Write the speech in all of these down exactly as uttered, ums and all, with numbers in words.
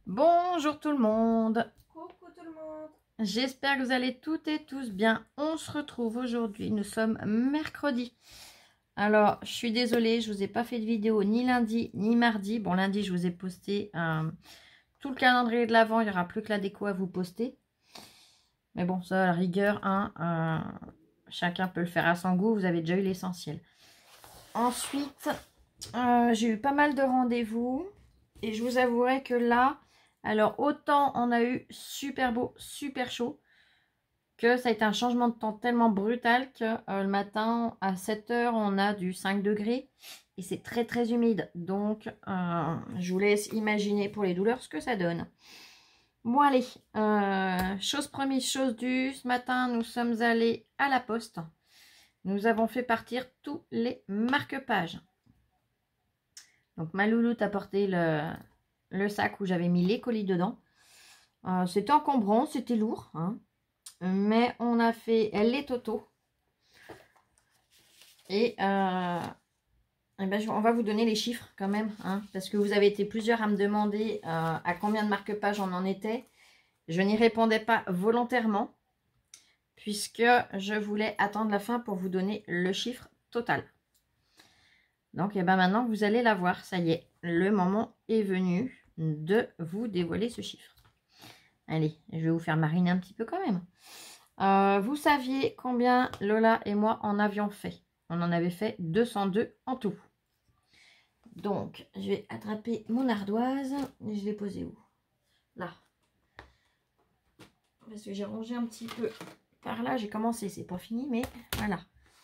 Bonjour tout le monde. Coucou tout le monde. J'espère que vous allez toutes et tous bien. On se retrouve aujourd'hui. Nous sommes mercredi. Alors, je suis désolée, je vous ai pas fait de vidéo ni lundi ni mardi. Bon, lundi, je vous ai posté euh, tout le calendrier de l'Avent. Il n'y aura plus que la déco à vous poster. Mais bon, ça, à la rigueur, hein, euh, chacun peut le faire à son goût. Vous avez déjà eu l'essentiel. Ensuite, euh, j'ai eu pas mal de rendez-vous. Et je vous avouerai que là... Alors, autant on a eu super beau, super chaud, que ça a été un changement de temps tellement brutal que euh, le matin, à sept heures, on a du cinq degrés. Et c'est très, très humide. Donc, euh, je vous laisse imaginer pour les douleurs ce que ça donne. Bon, allez. Euh, chose promise, chose due. Ce matin, nous sommes allés à la poste. Nous avons fait partir tous les marque-pages. Donc, ma louloute a porté le... le sac où j'avais mis les colis dedans. Euh, c'était encombrant, c'était lourd. Hein. Mais on a fait les totos. Et, euh, et ben, on va vous donner les chiffres quand même. Hein, parce que vous avez été plusieurs à me demander euh, à combien de marque-pages on en était. Je n'y répondais pas volontairement. Puisque je voulais attendre la fin pour vous donner le chiffre total. Donc, et ben maintenant, vous allez la voir. Ça y est, le moment est venu de vous dévoiler ce chiffre. Allez, je vais vous faire mariner un petit peu quand même. Euh, vous saviez combien Lola et moi en avions fait? On en avait fait deux cent deux en tout. Donc, je vais attraper mon ardoise. Et je l'ai posée où? Là. Parce que j'ai rangé un petit peu par là. J'ai commencé, c'est pas fini, mais voilà.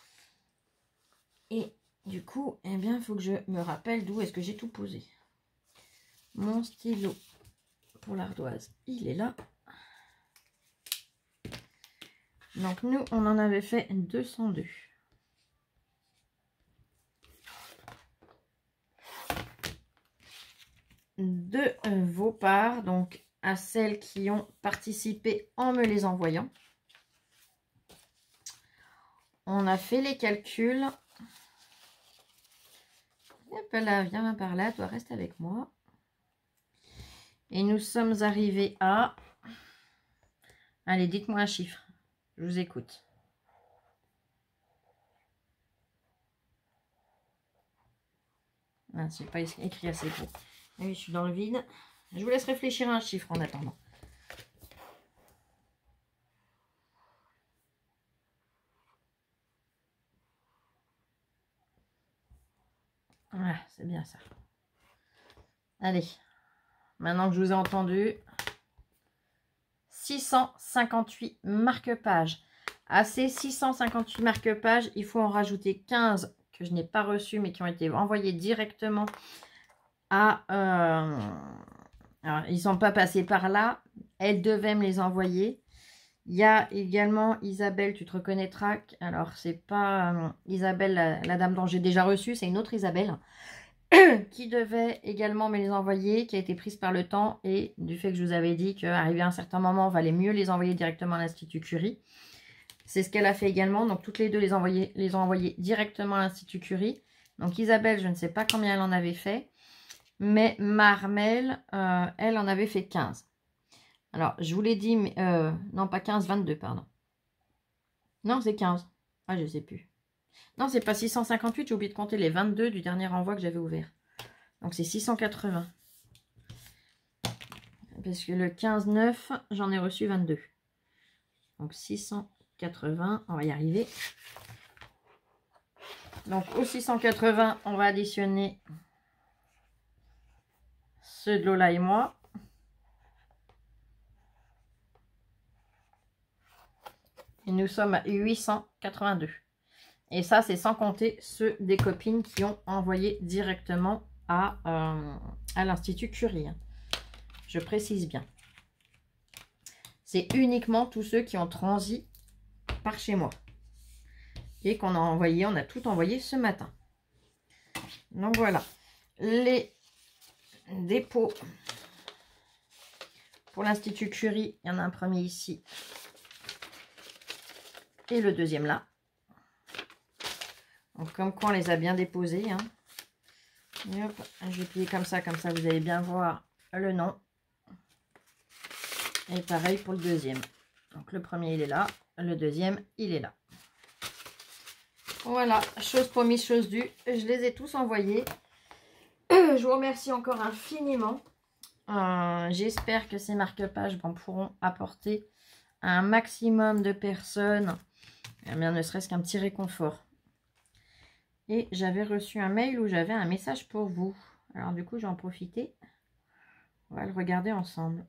Et du coup, eh bien, il faut que je me rappelle d'où est-ce que j'ai tout posé. Mon stylo pour l'ardoise, il est là. Donc, nous, on en avait fait deux cent deux. De euh, vos parts, donc à celles qui ont participé en me les envoyant. On a fait les calculs. Hop là, viens par là, toi reste avec moi. Et nous sommes arrivés à... Allez, dites-moi un chiffre. Je vous écoute. Ah, c'est pas écrit assez gros. Ah oui, je suis dans le vide. Je vous laisse réfléchir à un chiffre en attendant. Voilà, c'est bien ça. Allez, maintenant que je vous ai entendu, six cent cinquante-huit marque-pages. À ces six cent cinquante-huit marque-pages, il faut en rajouter quinze que je n'ai pas reçus, mais qui ont été envoyés directement à... Euh... Alors, ils ne sont pas passés par là. Elle devait me les envoyer. Il y a également Isabelle, tu te reconnaîtras. Alors, c'est pas euh, Isabelle, la, la dame dont j'ai déjà reçu, c'est une autre Isabelle qui devait également me les envoyer, qui a été prise par le temps et du fait que je vous avais dit qu'arrivé à un certain moment, il valait mieux les envoyer directement à l'Institut Curie. C'est ce qu'elle a fait également. Donc, toutes les deux les, envoyer, les ont envoyées directement à l'Institut Curie. Donc, Isabelle, je ne sais pas combien elle en avait fait. Mais Marmel, euh, elle en avait fait quinze. Alors, je vous l'ai dit, mais, euh, non, pas quinze, vingt-deux, pardon. Non, c'est quinze. Ah, je ne sais plus. Non, c'est pas six cent cinquante-huit, j'ai oublié de compter les vingt-deux du dernier envoi que j'avais ouvert. Donc, c'est six cent quatre-vingts. Parce que le quinze neuf, j'en ai reçu vingt-deux. Donc, six cent quatre-vingts, on va y arriver. Donc, au six cent quatre-vingts, on va additionner ceux de Lola et moi. Et nous sommes à huit cent quatre-vingt-deux. Et ça, c'est sans compter ceux des copines qui ont envoyé directement à, euh, à l'Institut Curie. Je précise bien. C'est uniquement tous ceux qui ont transi par chez moi. Et qu'on a envoyé, on a tout envoyé ce matin. Donc voilà. Les dépôts pour l'Institut Curie, il y en a un premier ici. Et le deuxième là. Donc comme quoi on les a bien déposés. Hein. Et hop, je vais plier comme ça, comme ça vous allez bien voir le nom. Et pareil pour le deuxième. Donc le premier il est là, le deuxième il est là. Voilà, chose promise, chose due. Je les ai tous envoyés. Je vous remercie encore infiniment. Euh, J'espère que ces marque-pages ben, pourront apporter à un maximum de personnes, eh bien, ne serait-ce qu'un petit réconfort. Et j'avais reçu un mail où j'avais un message pour vous. Alors du coup, j'en profiter. On va le regarder ensemble.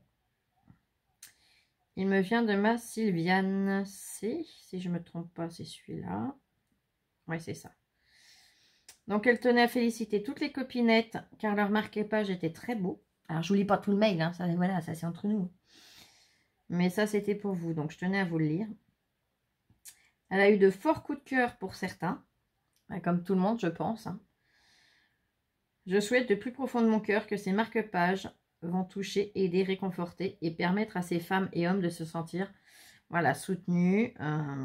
Il me vient de ma Sylviane C. Si je ne me trompe pas, c'est celui-là. Oui, c'est ça. Donc, elle tenait à féliciter toutes les copinettes car leur marque-page était très beau. Alors, je vous lis pas tout le mail, hein, ça, voilà, ça c'est entre nous. Mais ça, c'était pour vous, donc je tenais à vous le lire. Elle a eu de forts coups de cœur pour certains, comme tout le monde, je pense. Hein. Je souhaite de plus profond de mon cœur que ces marque-pages vont toucher, aider, réconforter et permettre à ces femmes et hommes de se sentir voilà, soutenus, euh,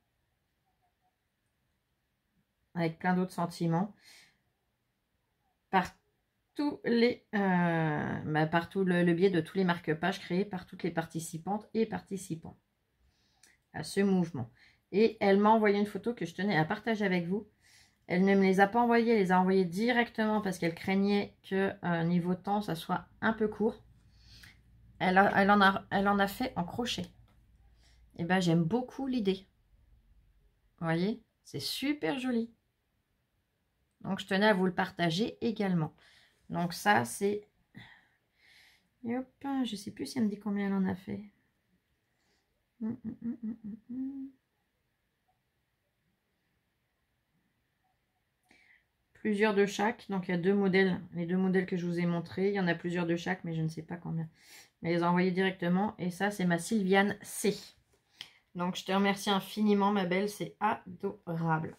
avec plein d'autres sentiments, par tous les, euh, bah, par tout le, le biais de tous les marque-pages créés par toutes les participantes et participants à ce mouvement. Et elle m'a envoyé une photo que je tenais à partager avec vous. Elle ne me les a pas envoyées, elle les a envoyées directement parce qu'elle craignait que euh, niveau temps, ça soit un peu court. Elle, a, elle, en, a, elle en a fait en crochet. Et ben j'aime beaucoup l'idée. Vous voyez, c'est super joli. Donc je tenais à vous le partager également. Donc ça c'est... Hop, je sais plus si elle me dit combien elle en a fait. Hum, hum, hum, hum, hum. Plusieurs de chaque, donc il y a deux modèles, les deux modèles que je vous ai montrés, il y en a plusieurs de chaque, mais je ne sais pas combien. Mais les a envoyés directement, et ça c'est ma Sylviane C. Donc je te remercie infiniment ma belle, c'est adorable.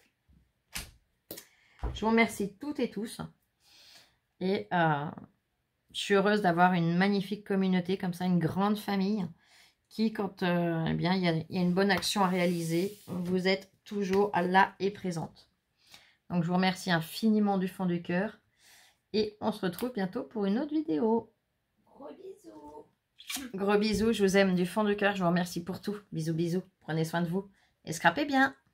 Je vous remercie toutes et tous, et euh, je suis heureuse d'avoir une magnifique communauté, comme ça une grande famille, qui quand euh, eh bien, il y a, il y a une bonne action à réaliser, vous êtes toujours là et présente. Donc, je vous remercie infiniment du fond du cœur. Et on se retrouve bientôt pour une autre vidéo. Gros bisous. Gros bisous, je vous aime du fond du cœur. Je vous remercie pour tout. Bisous, bisous. Prenez soin de vous. Et scrapez bien.